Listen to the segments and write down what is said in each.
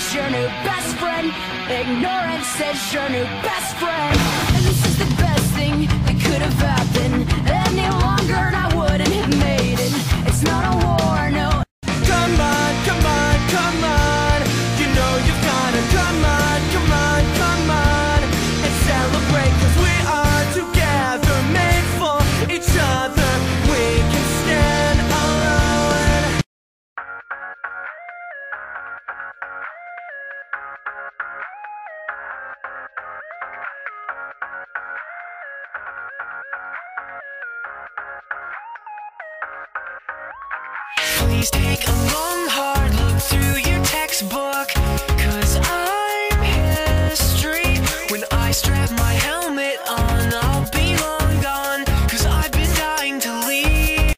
is your new best friend. Ignorance is your new best friend. And this is the best thing that could have happened. Any longer and I wouldn't have made it. It's not a war, no. Come on, come on, come on. You know you've gotta come on, come on, come on and celebrate, 'cause we are together, made for each other. We can stand alone. Please take a long, hard look through your textbook, 'cause I'm history. When I strap my helmet on, I'll be long gone, 'cause I've been dying to leave.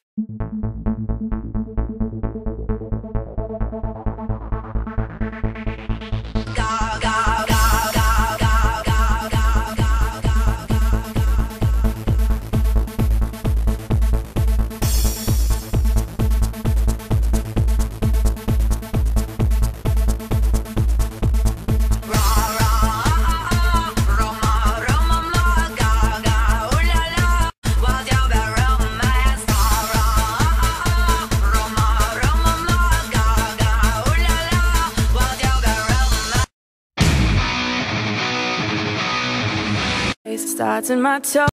Starts in my toe.